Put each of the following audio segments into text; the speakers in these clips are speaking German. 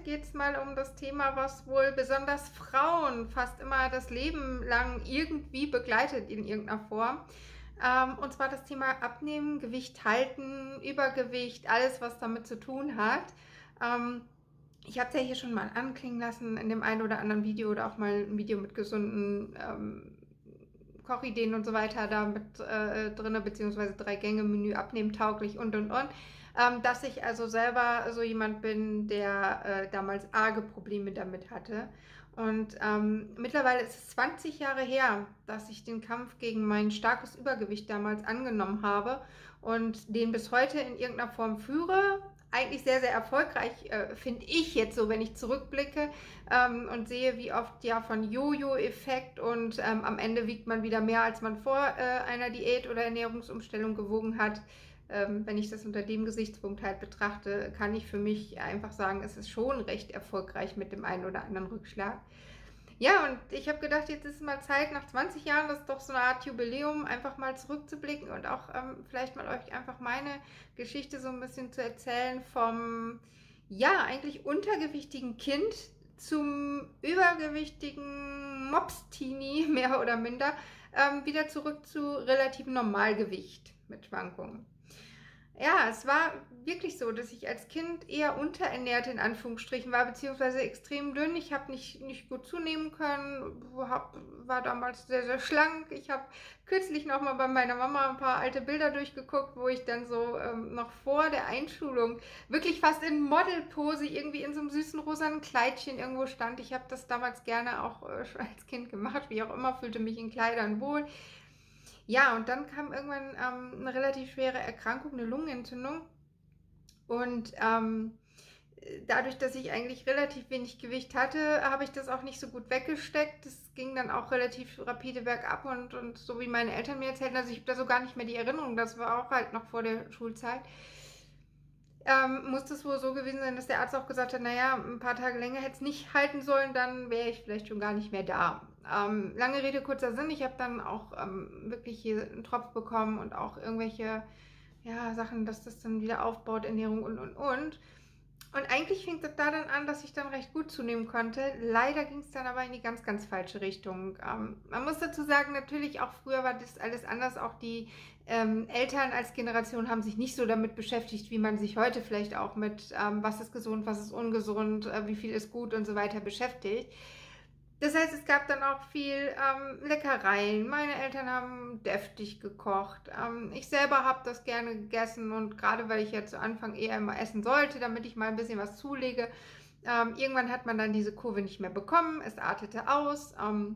geht es mal um das Thema, was wohl besonders Frauen fast immer das Leben lang irgendwie begleitet in irgendeiner Form. Und zwar das Thema Abnehmen, Gewicht halten, Übergewicht, alles, was damit zu tun hat. Ich habe es ja hier schon mal anklingen lassen in dem einen oder anderen Video oder auch mal ein Video mit gesunden Kochideen und so weiter da mit drin, beziehungsweise 3-Gänge-Menü, abnehmtauglich und. Dass ich also selber so jemand bin, der damals arge Probleme damit hatte. Und mittlerweile ist es 20 Jahre her, dass ich den Kampf gegen mein starkes Übergewicht damals angenommen habe und den bis heute in irgendeiner Form führe. Eigentlich sehr, sehr erfolgreich, finde ich jetzt so, wenn ich zurückblicke und sehe, wie oft ja von Jojo-Effekt und am Ende wiegt man wieder mehr, als man vor einer Diät oder Ernährungsumstellung gewogen hat. Wenn ich das unter dem Gesichtspunkt halt betrachte, kann ich für mich einfach sagen, es ist schon recht erfolgreich mit dem einen oder anderen Rückschlag. Ja, und ich habe gedacht, jetzt ist es mal Zeit, nach 20 Jahren, das ist doch so eine Art Jubiläum, einfach mal zurückzublicken und auch vielleicht mal euch einfach meine Geschichte so ein bisschen zu erzählen vom, ja, eigentlich untergewichtigen Kind zum übergewichtigen Mops-Teenie, mehr oder minder, wieder zurück zu relativem Normalgewicht mit Schwankungen. Ja, es war wirklich so, dass ich als Kind eher unterernährt in Anführungsstrichen war, beziehungsweise extrem dünn. Ich habe nicht gut zunehmen können, war damals sehr, sehr schlank. Ich habe kürzlich noch mal bei meiner Mama ein paar alte Bilder durchgeguckt, wo ich dann so noch vor der Einschulung wirklich fast in Modelpose irgendwie in so einem süßen rosanen Kleidchen irgendwo stand. Ich habe das damals gerne auch schon als Kind gemacht, wie auch immer, fühlte mich in Kleidern wohl. Ja, und dann kam irgendwann eine relativ schwere Erkrankung, eine Lungenentzündung. Und dadurch, dass ich eigentlich relativ wenig Gewicht hatte, habe ich das auch nicht so gut weggesteckt. Das ging dann auch relativ rapide bergab und so wie meine Eltern mir erzählten, also ich habe da so gar nicht mehr die Erinnerung, das war auch halt noch vor der Schulzeit. Muss es wohl so gewesen sein, dass der Arzt auch gesagt hat, naja, ein paar Tage länger hätte es nicht halten sollen, dann wäre ich vielleicht schon gar nicht mehr da. Lange Rede, kurzer Sinn, ich habe dann auch wirklich hier einen Tropf bekommen und auch irgendwelche Sachen, dass das dann wieder aufbaut, Ernährung und. Und eigentlich fing es da dann an, dass ich dann recht gut zunehmen konnte. Leider ging es dann aber in die ganz, ganz falsche Richtung. Man muss dazu sagen, natürlich auch früher war das alles anders. Auch die Eltern als Generation haben sich nicht so damit beschäftigt, wie man sich heute vielleicht auch mit was ist gesund, was ist ungesund, wie viel ist gut und so weiter beschäftigt. Das heißt, es gab dann auch viel Leckereien. Meine Eltern haben deftig gekocht. Ich selber habe das gerne gegessen und gerade weil ich ja zu Anfang eher immer essen sollte, damit ich mal ein bisschen was zulege. Irgendwann hat man dann diese Kurve nicht mehr bekommen. Es artete aus.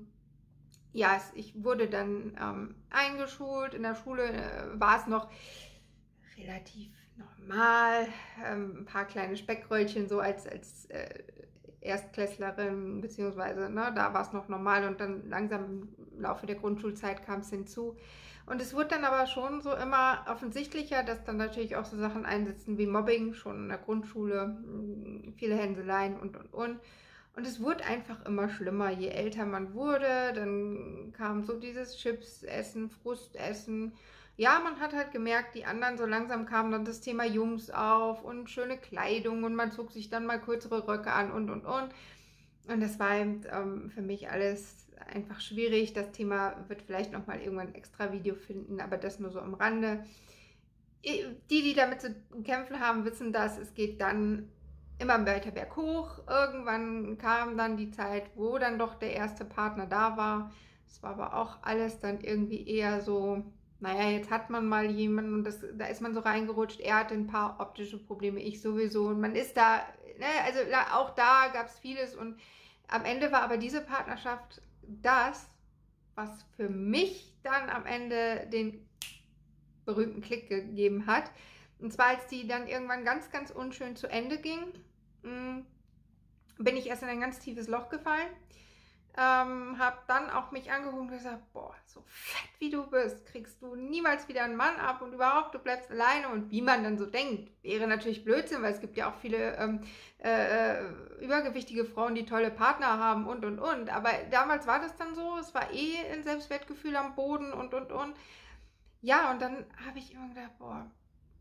Ich wurde dann eingeschult. In der Schule war es noch relativ normal. Ein paar kleine Speckröllchen so als Erstklässlerin, beziehungsweise da war es noch normal und dann langsam im Laufe der Grundschulzeit kam es hinzu. Und es wurde dann aber schon so immer offensichtlicher, dass dann natürlich auch so Sachen einsetzen wie Mobbing, schon in der Grundschule, viele Hänseleien und. Und es wurde einfach immer schlimmer, je älter man wurde, dann kam so dieses Chips-Essen, Frustessen. Ja, man hat halt gemerkt, die anderen, so langsam kam dann das Thema Jungs auf und schöne Kleidung und man zog sich dann mal kürzere Röcke an und. Und das war eben, für mich alles einfach schwierig. Das Thema wird vielleicht nochmal irgendwann ein extra Video finden, aber das nur so am Rande. Die damit zu kämpfen haben, wissen das, es geht dann immer weiter berghoch. Irgendwann kam dann die Zeit, wo dann doch der erste Partner da war. Es war aber auch alles dann irgendwie eher so, naja, jetzt hat man mal jemanden und da ist man so reingerutscht. Er hatte ein paar optische Probleme, ich sowieso. Und man ist da, also auch da gab es vieles. Und am Ende war aber diese Partnerschaft das, was für mich dann am Ende den berühmten Klick gegeben hat. Und zwar, als die dann irgendwann ganz, ganz unschön zu Ende ging, bin ich erst in ein ganz tiefes Loch gefallen. Habe dann auch mich angeguckt und gesagt, boah, so fett wie du bist, kriegst du niemals wieder einen Mann ab und überhaupt, du bleibst alleine. Und wie man dann so denkt, wäre natürlich Blödsinn, weil es gibt ja auch viele übergewichtige Frauen, die tolle Partner haben und. Aber damals war das dann so, es war ein Selbstwertgefühl am Boden und. Ja, und dann habe ich immer gedacht, boah,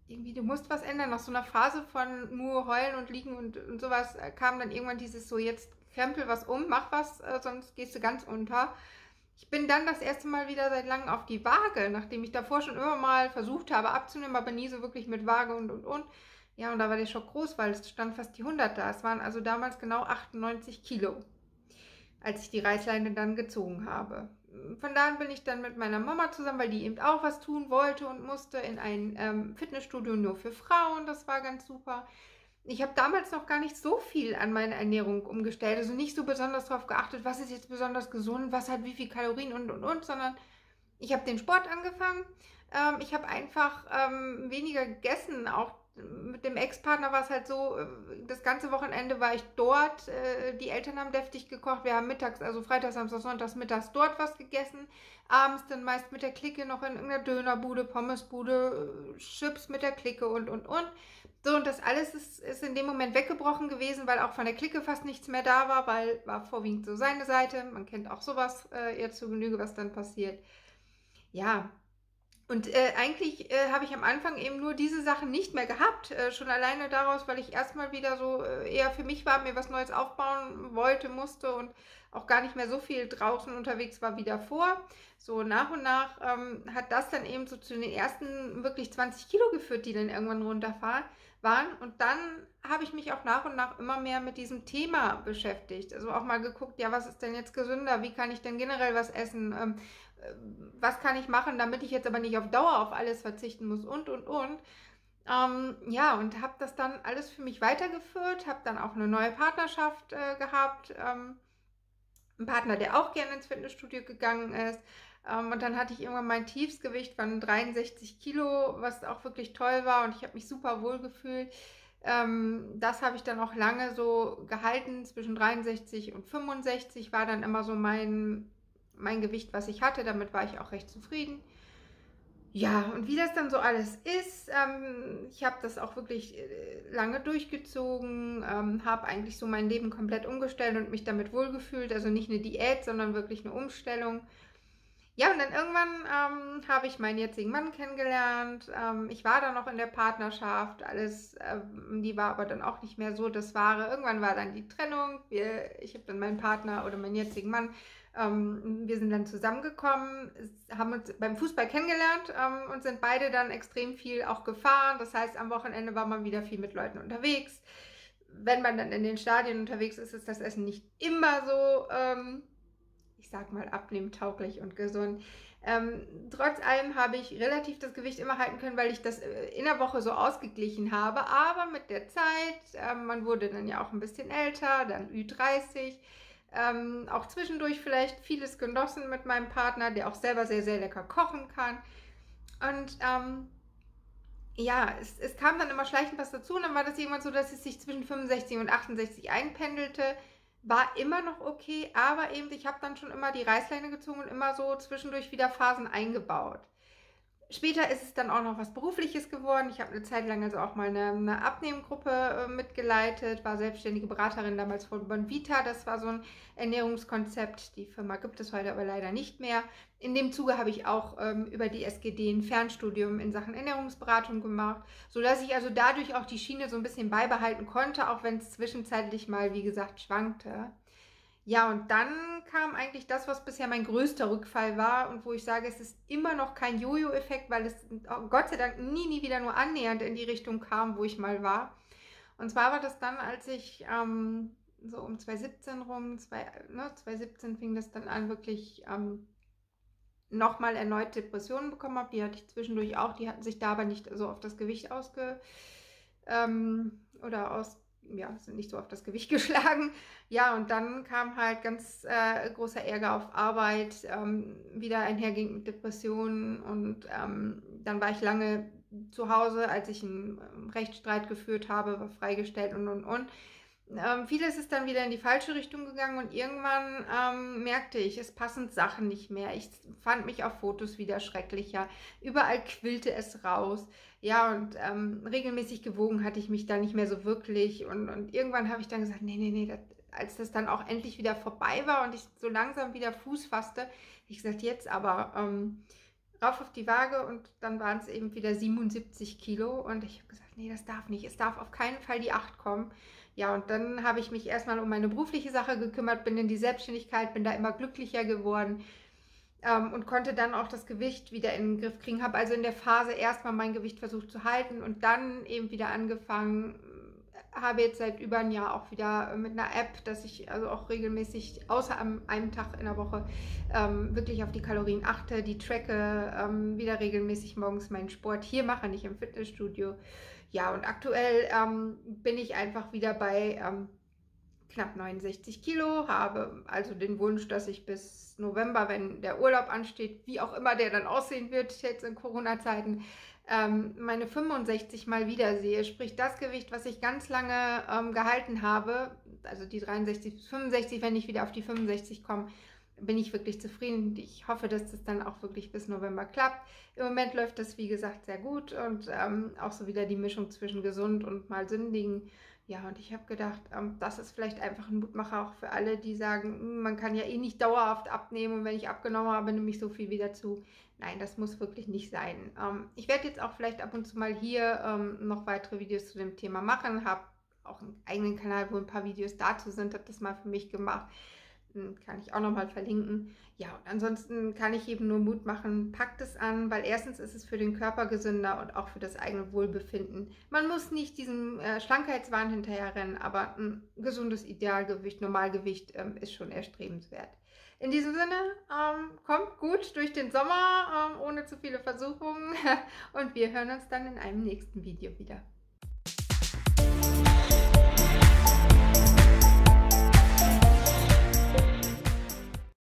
irgendwie, du musst was ändern. Nach so einer Phase von nur heulen und liegen und sowas kam dann irgendwann dieses so, jetzt krempel was um, mach was, sonst gehst du ganz unter. Ich bin dann das erste Mal wieder seit langem auf die Waage, nachdem ich davor schon immer mal versucht habe abzunehmen, aber nie so wirklich mit Waage und. Ja, und da war der Schock groß, weil es stand fast die 100 da. Es waren also damals genau 98 Kilo, als ich die Reißleine dann gezogen habe. Von da an bin ich dann mit meiner Mama zusammen, weil die eben auch was tun wollte und musste, in ein Fitnessstudio nur für Frauen. Das war ganz super. Ich habe damals noch gar nicht so viel an meine Ernährung umgestellt, also nicht so besonders darauf geachtet, was ist jetzt besonders gesund, was hat wie viel Kalorien und, sondern ich habe den Sport angefangen. Ich habe einfach weniger gegessen. Auch mit dem Ex-Partner war es halt so, das ganze Wochenende war ich dort. Die Eltern haben deftig gekocht. Wir haben mittags, also Freitags, Samstags, Sonntags, mittags dort was gegessen. Abends dann meist mit der Clique noch in irgendeiner Dönerbude, Pommesbude, Chips mit der Clique und. So, und das alles ist in dem Moment weggebrochen gewesen, weil auch von der Clique fast nichts mehr da war, weil war vorwiegend so seine Seite. Man kennt auch sowas eher zu Genüge, was dann passiert. Ja, und eigentlich habe ich am Anfang eben nur diese Sachen nicht mehr gehabt. Schon alleine daraus, weil ich erstmal wieder so eher für mich war, mir was Neues aufbauen wollte, musste und auch gar nicht mehr so viel draußen unterwegs war wie davor. So nach und nach hat das dann eben so zu den ersten wirklich 20 Kilo geführt, die dann irgendwann runterfahren waren. Und dann habe ich mich auch nach und nach immer mehr mit diesem Thema beschäftigt. Also auch mal geguckt, ja, was ist denn jetzt gesünder? Wie kann ich denn generell was essen? Was kann ich machen, damit ich jetzt aber nicht auf Dauer auf alles verzichten muss und. Ja, und habe das dann alles für mich weitergeführt, habe dann auch eine neue Partnerschaft gehabt, einen Partner, der auch gerne ins Fitnessstudio gegangen ist. Und dann hatte ich irgendwann mein Tiefsgewicht von 63 Kilo, was auch wirklich toll war und ich habe mich super wohl gefühlt. Das habe ich dann auch lange so gehalten, zwischen 63 und 65 war dann immer so mein Gewicht, was ich hatte. Damit war ich auch recht zufrieden. Ja, und wie das dann so alles ist, ich habe das auch wirklich lange durchgezogen, habe eigentlich so mein Leben komplett umgestellt und mich damit wohlgefühlt. Also nicht eine Diät, sondern wirklich eine Umstellung. Ja, und dann irgendwann habe ich meinen jetzigen Mann kennengelernt. Ich war dann noch in der Partnerschaft, alles, die war aber dann auch nicht mehr so das Wahre. Irgendwann war dann die Trennung. Ich habe dann meinen Partner oder meinen jetzigen Mann, wir sind dann zusammengekommen, haben uns beim Fußball kennengelernt und sind beide dann extrem viel auch gefahren. Das heißt, am Wochenende war man wieder viel mit Leuten unterwegs. Wenn man dann in den Stadien unterwegs ist, ist das Essen nicht immer so ich sag mal, abnehmtauglich und gesund. Trotz allem habe ich relativ das Gewicht immer halten können, weil ich das in der Woche so ausgeglichen habe. Aber mit der Zeit, man wurde dann ja auch ein bisschen älter, dann Ü30, auch zwischendurch vielleicht vieles genossen mit meinem Partner, der auch selber sehr, sehr lecker kochen kann. Und ja, es kam dann immer schleichend was dazu und dann war das irgendwann so, dass es sich zwischen 65 und 68 einpendelte. War immer noch okay, aber eben, ich habe dann schon immer die Reißleine gezogen und immer so zwischendurch wieder Phasen eingebaut. Später ist es dann auch noch was Berufliches geworden. Ich habe eine Zeit lang also auch mal eine Abnehmgruppe mitgeleitet, war selbstständige Beraterin damals von Bonvita. Das war so ein Ernährungskonzept. Die Firma gibt es heute aber leider nicht mehr. In dem Zuge habe ich auch über die SGD ein Fernstudium in Sachen Ernährungsberatung gemacht, sodass ich also dadurch auch die Schiene so ein bisschen beibehalten konnte, auch wenn es zwischenzeitlich mal, wie gesagt, schwankte. Ja, und dann kam eigentlich das, was bisher mein größter Rückfall war und wo ich sage, es ist immer noch kein Jojo-Effekt, weil es Gott sei Dank nie wieder nur annähernd in die Richtung kam, wo ich mal war. Und zwar war das dann, als ich so um 2017 rum, 2017 fing das dann an, wirklich nochmal erneut Depressionen bekommen habe. Die hatte ich zwischendurch auch, die hatten sich da aber nicht so auf das Gewicht sind nicht so auf das Gewicht geschlagen. Ja, und dann kam halt ganz großer Ärger auf Arbeit, wieder einherging mit Depressionen und dann war ich lange zu Hause, als ich einen Rechtsstreit geführt habe, war freigestellt und. Vieles ist dann wieder in die falsche Richtung gegangen und irgendwann merkte ich, es passen Sachen nicht mehr. Ich fand mich auf Fotos wieder schrecklicher. Überall quillte es raus. Ja, und regelmäßig gewogen hatte ich mich da nicht mehr so wirklich. Und irgendwann habe ich dann gesagt, nee, als das dann auch endlich wieder vorbei war und ich so langsam wieder Fuß fasste, habe ich gesagt, jetzt aber rauf auf die Waage und dann waren es eben wieder 77 Kilo und ich habe gesagt, nee, das darf nicht, es darf auf keinen Fall die 8 kommen. Ja, und dann habe ich mich erstmal um meine berufliche Sache gekümmert, bin in die Selbstständigkeit, bin da immer glücklicher geworden, und konnte dann auch das Gewicht wieder in den Griff kriegen. Habe also in der Phase erstmal mein Gewicht versucht zu halten und dann eben wieder angefangen. Habe jetzt seit über ein Jahr auch wieder mit einer App, dass ich also auch regelmäßig, außer an einem Tag in der Woche, wirklich auf die Kalorien achte, die tracke, wieder regelmäßig morgens meinen Sport hier mache, nicht im Fitnessstudio. Ja, und aktuell bin ich einfach wieder bei knapp 69 Kilo, habe also den Wunsch, dass ich bis November, wenn der Urlaub ansteht, wie auch immer der dann aussehen wird, jetzt in Corona-Zeiten, meine 65 mal wiedersehe. Sprich, das Gewicht, was ich ganz lange gehalten habe, also die 63 bis 65, wenn ich wieder auf die 65 komme, bin ich wirklich zufrieden. Ich hoffe, dass das dann auch wirklich bis November klappt. Im Moment läuft das, wie gesagt, sehr gut und auch so wieder die Mischung zwischen gesund und mal sündigen. Ja, und ich habe gedacht, das ist vielleicht einfach ein Mutmacher auch für alle, die sagen, man kann ja eh nicht dauerhaft abnehmen und wenn ich abgenommen habe, nehme ich so viel wieder zu. Nein, das muss wirklich nicht sein. Ich werde jetzt auch vielleicht ab und zu mal hier noch weitere Videos zu dem Thema machen, habe auch einen eigenen Kanal, wo ein paar Videos dazu sind, habe das mal für mich gemacht. Kann ich auch nochmal verlinken. Ja, und ansonsten kann ich eben nur Mut machen, packt es an, weil erstens ist es für den Körper gesünder und auch für das eigene Wohlbefinden. Man muss nicht diesem Schlankheitswahn hinterherrennen, aber ein gesundes Idealgewicht, Normalgewicht ist schon erstrebenswert. In diesem Sinne, kommt gut durch den Sommer, ohne zu viele Versuchungen und wir hören uns dann in einem nächsten Video wieder.